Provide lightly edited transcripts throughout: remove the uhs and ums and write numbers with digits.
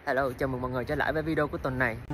Hello, chào mừng mọi người trở lại với video của tuần này.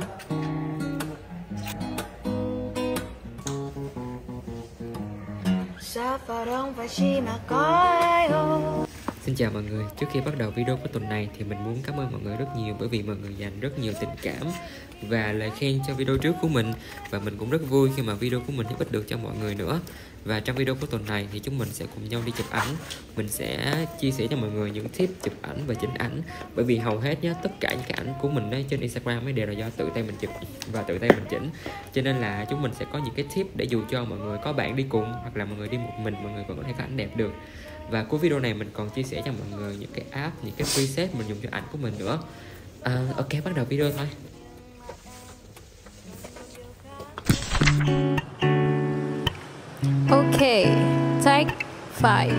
Xin chào mọi người, trước khi bắt đầu video của tuần này thì mình muốn cảm ơn mọi người rất nhiều bởi vì mọi người dành rất nhiều tình cảm và lời khen cho video trước của mình. Và mình cũng rất vui khi mà video của mình giúp ích được cho mọi người nữa. Và trong video của tuần này thì chúng mình sẽ cùng nhau đi chụp ảnh. Mình sẽ chia sẻ cho mọi người những tip chụp ảnh và chỉnh ảnh. Bởi vì hầu hết nhá, tất cả những cái ảnh của mình ấy, trên Instagram ấy đều là do tự tay mình chụp và tự tay mình chỉnh. Cho nên là chúng mình sẽ có những cái tip để dù cho mọi người có bạn đi cùng hoặc là mọi người đi một mình, mọi người vẫn có thể có ảnh đẹp được. Và cuối video này mình còn chia sẻ cho mọi người những cái app, những cái preset mình dùng cho ảnh của mình nữa. Ok, bắt đầu video thôi. Okay, take 5.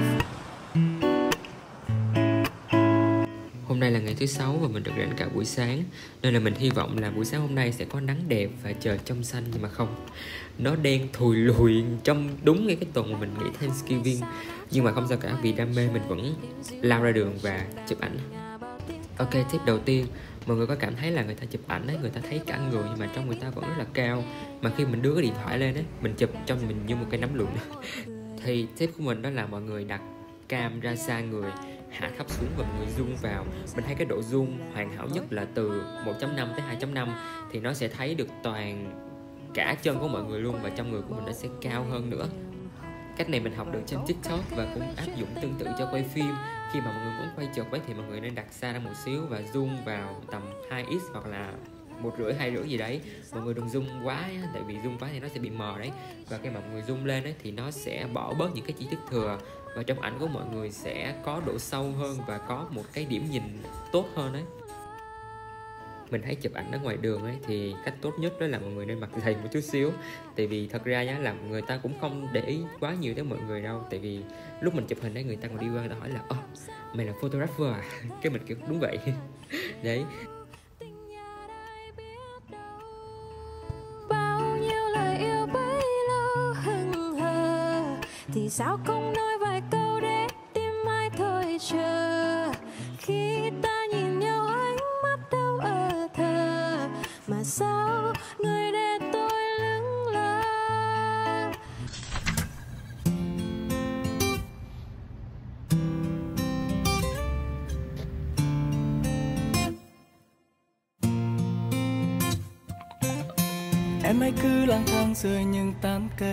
Hôm nay là ngày thứ 6 và mình được rảnh cả buổi sáng, nên là mình hy vọng là buổi sáng hôm nay sẽ có nắng đẹp và trời trong xanh. Nhưng mà không, nó đen thùi lùi trong đúng ngay cái tuần mà mình nghỉ Thanksgiving. Nhưng mà không sao cả, vì đam mê mình vẫn lao ra đường và chụp ảnh. Ok, tip đầu tiên, mọi người có cảm thấy là người ta chụp ảnh ấy, người ta thấy cả người nhưng mà trong người ta vẫn rất là cao. Mà khi mình đưa cái điện thoại lên ấy, mình chụp trong mình như một cái nấm lụn. Thì tip của mình đó là mọi người đặt cam ra xa người, hạ thấp xuống và mọi người zoom vào. Mình thấy cái độ zoom hoàn hảo nhất là từ 1.5 tới 2.5 thì nó sẽ thấy được toàn cả chân của mọi người luôn, và trong người của mình nó sẽ cao hơn nữa. Cách này mình học được trên TikTok và cũng áp dụng tương tự cho quay phim. Khi mà mọi người muốn quay chụp ấy thì mọi người nên đặt xa ra một xíu và zoom vào tầm 2x hoặc là 1,5, 2,5 gì đấy. Mọi người đừng zoom quá á, tại vì zoom quá thì nó sẽ bị mờ đấy. Và khi mà mọi người zoom lên ấy thì nó sẽ bỏ bớt những cái chi tiết thừa, và trong ảnh của mọi người sẽ có độ sâu hơn và có một cái điểm nhìn tốt hơn đấy. Mình thấy chụp ảnh ở ngoài đường ấy thì cách tốt nhất đó là mọi người nên mặc giày một chút xíu. Tại vì thật ra nhá, là người ta cũng không để ý quá nhiều tới mọi người đâu. Tại vì lúc mình chụp hình đấy, người ta còn đi qua người ta hỏi là mày là photographer à? Cái mình kiểu đúng vậy. Đấy. Bao nhiêu lời yêu bấy lâu hững hờ, thì sao không nói vài câu để đêm mai thôi chờ. Khi ta nhìn nhau ánh mắt đâu ở thờ, mà sao người để tôi lững lờ. Em hãy cứ lang thang dưới những tán cây.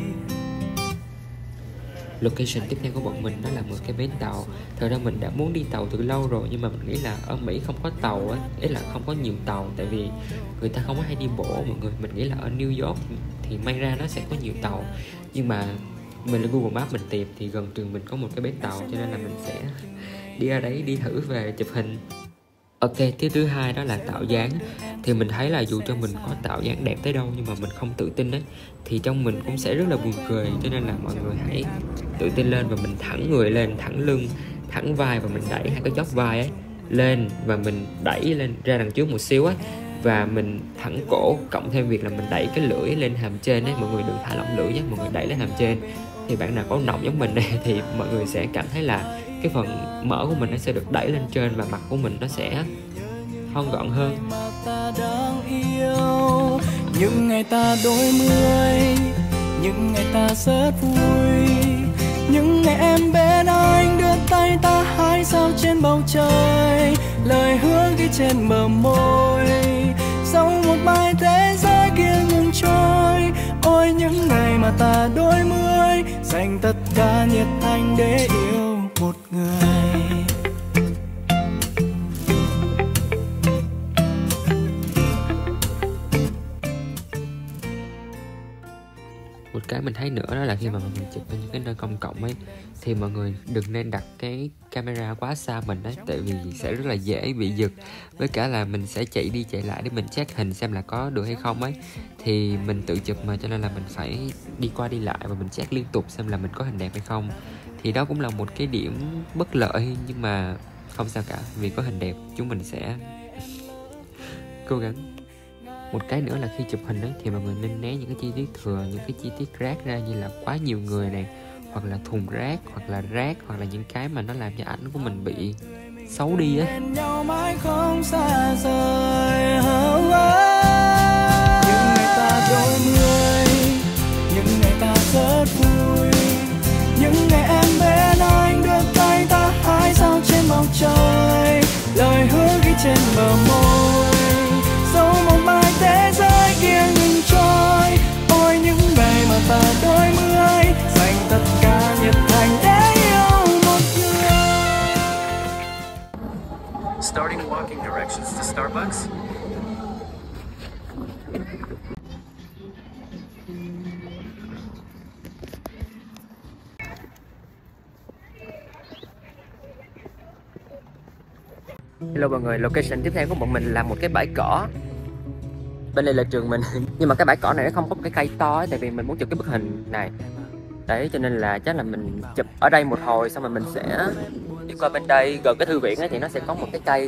Location tiếp theo của bọn mình đó là một cái bến tàu. Thật ra mình đã muốn đi tàu từ lâu rồi, nhưng mà mình nghĩ là ở Mỹ không có tàu á, ý là không có nhiều tàu, tại vì người ta không có hay đi bộ mọi người. Mình nghĩ là ở New York thì may ra nó sẽ có nhiều tàu, nhưng mà mình lên Google Maps mình tìm thì gần trường mình có một cái bến tàu, cho nên là mình sẽ đi ra đấy đi thử về chụp hình. Ok, tiếp thứ hai đó là tạo dáng. Thì mình thấy là dù cho mình có tạo dáng đẹp tới đâu nhưng mà mình không tự tin ấy, thì trong mình cũng sẽ rất là buồn cười. Cho nên là mọi người hãy tự tin lên và mình thẳng người lên, thẳng lưng, thẳng vai, và mình đẩy hai cái chóp vai ấy lên và mình đẩy lên ra đằng trước một xíu ấy, và mình thẳng cổ, cộng thêm việc là mình đẩy cái lưỡi lên hàm trên ấy. Mọi người đừng thả lỏng lưỡi nhé, mọi người đẩy lên hàm trên. Thì bạn nào có nọng giống mình này thì mọi người sẽ cảm thấy là cái phần mỡ của mình nó sẽ được đẩy lên trên và mặt của mình nó sẽ thon gọn hơn. Mà ta đang yêu, những ngày ta đôi mươi, những ngày ta rất vui, những ngày em bên anh đưa tay ta hái sao trên bầu trời, lời hứa ghi trên bờ môi, sau một bài thế giới kia ngừng trôi. Ôi những ngày mà ta đôi mươi, dành tất cả nhiệt thành để yêu một người. Một cái mình thấy nữa đó là khi mà mọi người chụp ở những cái nơi công cộng ấy thì mọi người đừng nên đặt cái camera quá xa mình đấy, tại vì sẽ rất là dễ bị giật. Với cả là mình sẽ chạy đi chạy lại để mình check hình xem là có được hay không ấy. Thì mình tự chụp mà, cho nên là mình phải đi qua đi lại và mình check liên tục xem là mình có hình đẹp hay không. Thì đó cũng là một cái điểm bất lợi, nhưng mà không sao cả, vì có hình đẹp chúng mình sẽ cố gắng. Một cái nữa là khi chụp hình ấy, thì mọi người nên né những cái chi tiết thừa, những cái chi tiết rác ra, như là quá nhiều người này, hoặc là thùng rác, hoặc là rác, hoặc là những cái mà nó làm cho ảnh của mình bị xấu đi á. bên nhau mãi không xa rời. Những ngày ta đôi mươi, những ngày ta rất vui, những ngày em bên anh đưa tay ta hái sao trên bầu trời, lời hứa ghi trên bờ môi, dẫu một mai thế giới kia ngừng trôi. Ôi những ngày mà ta đôi mươi, dành tất cả nhiệt thành để yêu một người. Starting walking directions to Starbucks. Hello mọi người, location tiếp theo của bọn mình là một cái bãi cỏ. Bên đây là trường mình. Nhưng mà cái bãi cỏ này nó không có một cái cây to ấy, tại vì mình muốn chụp cái bức hình này. Đấy, cho nên là chắc là mình chụp ở đây một hồi, xong rồi mình sẽ đi qua bên đây. Gần cái thư viện ấy thì nó sẽ có một cái cây.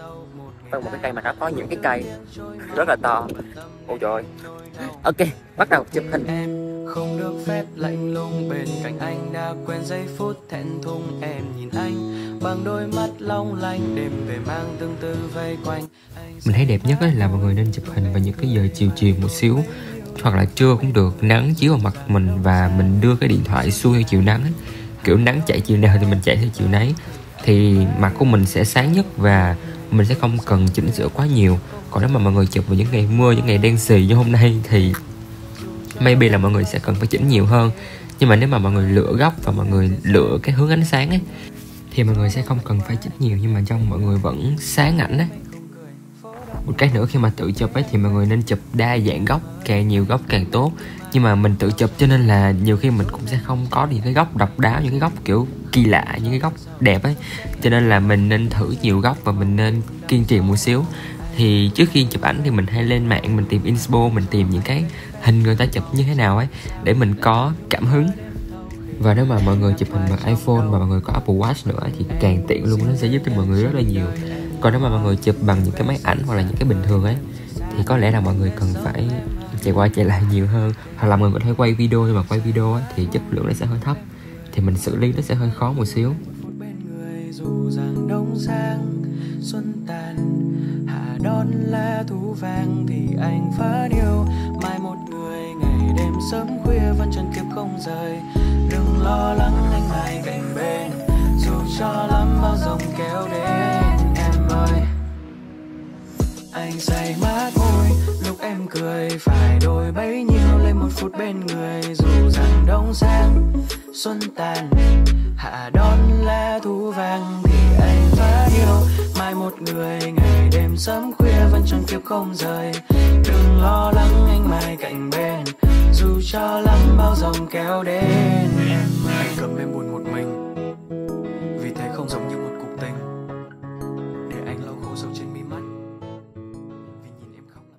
Một cái cây mà nó có những cái cây rất là to. Ôi trời ơi. Ok, bắt đầu chụp hình. Em không được phép lạnh lùng bên cạnh anh, đã quen giây phút thẹn thùng. Em nhìn anh bằng đôi mắt long lanh, đêm về mang tương tư vây quanh. Mình thấy đẹp nhất là mọi người nên chụp hình vào những cái giờ chiều chiều một xíu, hoặc là trưa cũng được, nắng chiếu vào mặt mình và mình đưa cái điện thoại xuôi theo chiều nắng ấy. Kiểu nắng chạy chiều nào thì mình chạy theo chiều nấy, thì mặt của mình sẽ sáng nhất và mình sẽ không cần chỉnh sửa quá nhiều. Còn nếu mà mọi người chụp vào những ngày mưa, những ngày đen xì như hôm nay thì maybe là mọi người sẽ cần phải chỉnh nhiều hơn. Nhưng mà nếu mà mọi người lựa góc và mọi người lựa cái hướng ánh sáng ấy thì mọi người sẽ không cần phải chỉnh nhiều, nhưng mà trong mọi người vẫn sáng ảnh ấy. Một cái nữa khi mà tự chụp ấy thì mọi người nên chụp đa dạng góc, càng nhiều góc càng tốt. Nhưng mà mình tự chụp cho nên là nhiều khi mình cũng sẽ không có những cái góc độc đáo, những cái góc kiểu kỳ lạ, những cái góc đẹp ấy. Cho nên là mình nên thử nhiều góc và mình nên kiên trì một xíu. Thì trước khi chụp ảnh thì mình hay lên mạng, mình tìm inspo, mình tìm những cái hình người ta chụp như thế nào ấy để mình có cảm hứng. Và nếu mà mọi người chụp hình bằng iPhone và mọi người có Apple Watch nữa thì càng tiện luôn, nó sẽ giúp cho mọi người rất là nhiều. Còn nếu mà mọi người chụp bằng những cái máy ảnh hoặc là những cái bình thường ấy thì có lẽ là mọi người cần phải chạy qua chạy lại nhiều hơn, hoặc là mọi người có thể quay video, nhưng mà quay video ấy thì chất lượng nó sẽ hơi thấp, thì mình xử lý nó sẽ hơi khó một xíu. Bên người dù rằng đông sang xuân tàn, hạ đón lá thu vàng thì anh vẫn yêu. Mai một người ngày đêm sớm khuya vẫn chân kiếp không rời. Đừng lo lắng anh mãi cạnh bên, dù cho lắm bao dòng kéo đến em ơi. Anh say mát môi lúc em cười, phải đôi bấy nhiêu lên một phút bên người. Dù rằng đông sang xuân tàn, hạ đón lá thu vàng thì anh vẫn yêu. Mai một người ngày đêm sớm khuya vẫn chẳng kiếp không rời. Đừng lo lắng anh mãi cạnh bên, dù cho lắm bao dòng kéo đến. Anh cầm lên buồn một mình, vì thế không giống như một cuộc tình, để anh lau khổ sầu trên mi mắt, vì nhìn em khóc là...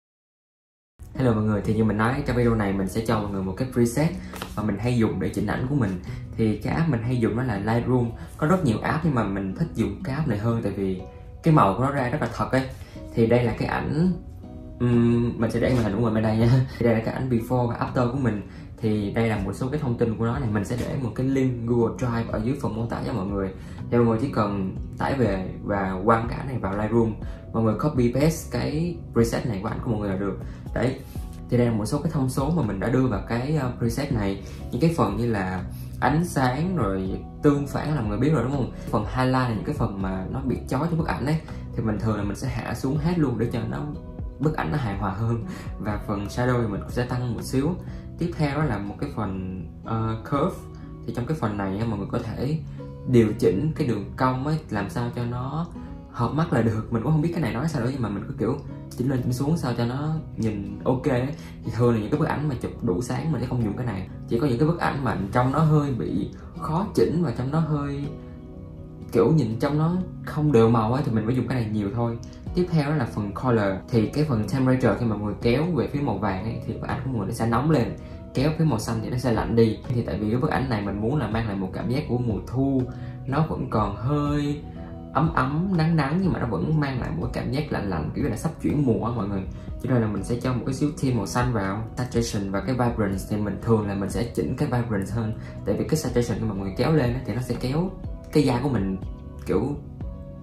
Hello mọi người, thì như mình nói trong video này mình sẽ cho mọi người một cái preset mà mình hay dùng để chỉnh ảnh của mình. Thì cái app mình hay dùng đó là Lightroom. Có rất nhiều app nhưng mà mình thích dùng cái app này hơn, tại vì cái màu của nó ra rất là thật ấy. Thì đây là cái ảnh, mình sẽ để màn hình của mình bên đây nha. Thì đây là cái ảnh before và after của mình. Thì đây là một số cái thông tin của nó này. Mình sẽ để một cái link Google Drive ở dưới phần mô tả cho mọi người. Thì mọi người chỉ cần tải về và quăng cái ảnh này vào Lightroom, mọi người copy paste cái preset này của ảnh của mọi người là được. Đấy, thì đây là một số cái thông số mà mình đã đưa vào cái preset này. Những cái phần như là ánh sáng rồi tương phản là mọi người biết rồi đúng không? Phần highlight là những cái phần mà nó bị chói trong bức ảnh ấy, thì mình thường là mình sẽ hạ xuống hết luôn để cho nó bức ảnh nó hài hòa hơn. Và phần shadow thì mình cũng sẽ tăng một xíu. Tiếp theo đó là một cái phần curve. Thì trong cái phần này mọi người có thể điều chỉnh cái đường cong ấy làm sao cho nó hợp mắt là được. Mình cũng không biết cái này nói sao nữa, nhưng mà mình cứ kiểu chỉnh lên chỉnh xuống sao cho nó nhìn ok ấy. Thì thường là những cái bức ảnh mà chụp đủ sáng mình sẽ không dùng cái này. Chỉ có những cái bức ảnh mà trong nó hơi bị khó chỉnh và trong nó hơi kiểu nhìn trong nó không đều màu ấy thì mình mới dùng cái này nhiều thôi. Tiếp theo đó là phần color. Thì cái phần temperature khi mà mọi người kéo về phía màu vàng ấy thì bức ảnh của mọi người nó sẽ nóng lên, kéo phía màu xanh thì nó sẽ lạnh đi. Thì tại vì cái bức ảnh này mình muốn là mang lại một cảm giác của mùa thu, nó vẫn còn hơi ấm ấm nắng nắng nhưng mà nó vẫn mang lại một cảm giác lạnh lạnh, kiểu là sắp chuyển mùa á mọi người. Cho nên là mình sẽ cho một cái xíu thêm màu xanh vào. Saturation và cái vibrance thì mình thường là mình sẽ chỉnh cái vibrance hơn, tại vì cái saturation khi mà mọi người kéo lên thì nó sẽ kéo cái da của mình kiểu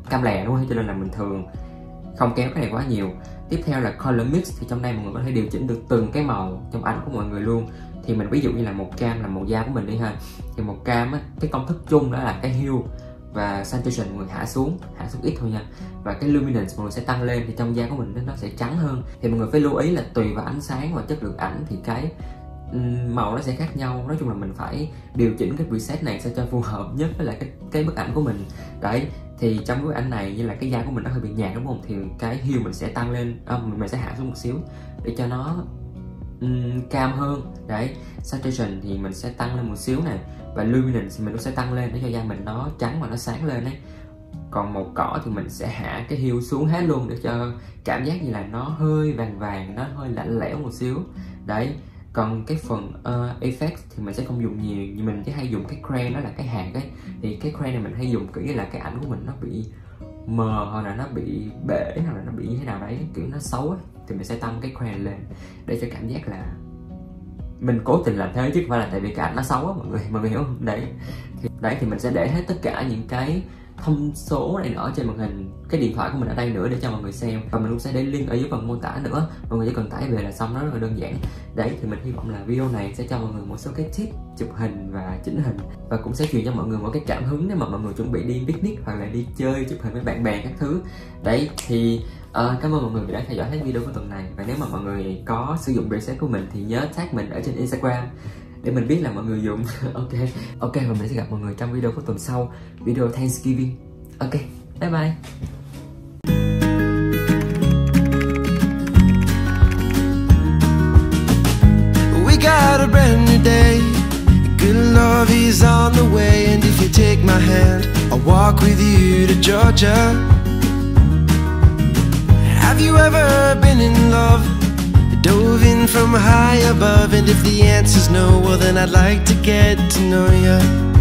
cam lè đúng không, cho nên là mình thường không kéo cái này quá nhiều. Tiếp theo là color mix, thì trong đây mọi người có thể điều chỉnh được từng cái màu trong ảnh của mọi người luôn. Thì mình ví dụ như là màu cam là màu da của mình đi ha, thì màu cam á, cái công thức chung đó là cái hue và saturation mọi người hạ xuống ít thôi nha, và cái luminance mọi người sẽ tăng lên, thì trong da của mình nó sẽ trắng hơn. Thì mọi người phải lưu ý là tùy vào ánh sáng và chất lượng ảnh thì cái màu nó sẽ khác nhau. Nói chung là mình phải điều chỉnh cái preset này sao cho phù hợp nhất với lại cái bức ảnh của mình. Đấy, thì trong cái bức ảnh này như là cái da của mình nó hơi bị nhạt đúng không, thì cái hue mình sẽ tăng lên, mình sẽ hạ xuống một xíu để cho nó cam hơn. Đấy, saturation thì mình sẽ tăng lên một xíu này, và luminance thì mình cũng sẽ tăng lên để cho da mình nó trắng và nó sáng lên đấy. Còn màu cỏ thì mình sẽ hạ cái hue xuống hết luôn để cho cảm giác như là nó hơi vàng vàng, nó hơi lạnh lẽo một xíu. Đấy, còn cái phần effect thì mình sẽ không dùng nhiều, nhưng mình chỉ hay dùng cái crayon, đó là cái hạt ấy. Thì cái crayon này mình hay dùng kiểu như là cái ảnh của mình nó bị mờ, hoặc là nó bị bể, hoặc là nó bị như thế nào đấy, kiểu nó xấu ấy, thì mình sẽ tăng cái crayon lên để cho cảm giác là mình cố tình làm thế chứ không phải là tại vì cái ảnh nó xấu á, mọi người hiểu không? Đấy thì mình sẽ để hết tất cả những cái thông số này ở trên màn hình cái điện thoại của mình ở đây nữa để cho mọi người xem, và mình cũng sẽ để link ở dưới phần mô tả nữa, mọi người chỉ cần tải về là xong, nó rất là đơn giản. Đấy, thì mình hy vọng là video này sẽ cho mọi người một số cái tip chụp hình và chỉnh hình, và cũng sẽ truyền cho mọi người một cái cảm hứng để mà mọi người chuẩn bị đi picnic hoặc là đi chơi chụp hình với bạn bè các thứ. Đấy, thì cảm ơn mọi người vì đã theo dõi hết video của tuần này, và nếu mà mọi người có sử dụng preset của mình thì nhớ tag mình ở trên Instagram để mình biết là mọi người dùng. Ok, và mình sẽ gặp mọi người trong video của tuần sau, video Thanksgiving. Ok, bye bye. We got a brand new day, good love is on the way, and if you take my hand, I'll walk with you to Georgia. Have you ever been in love? Dove in from high above, and if the answer's no, well then I'd like to get to know you.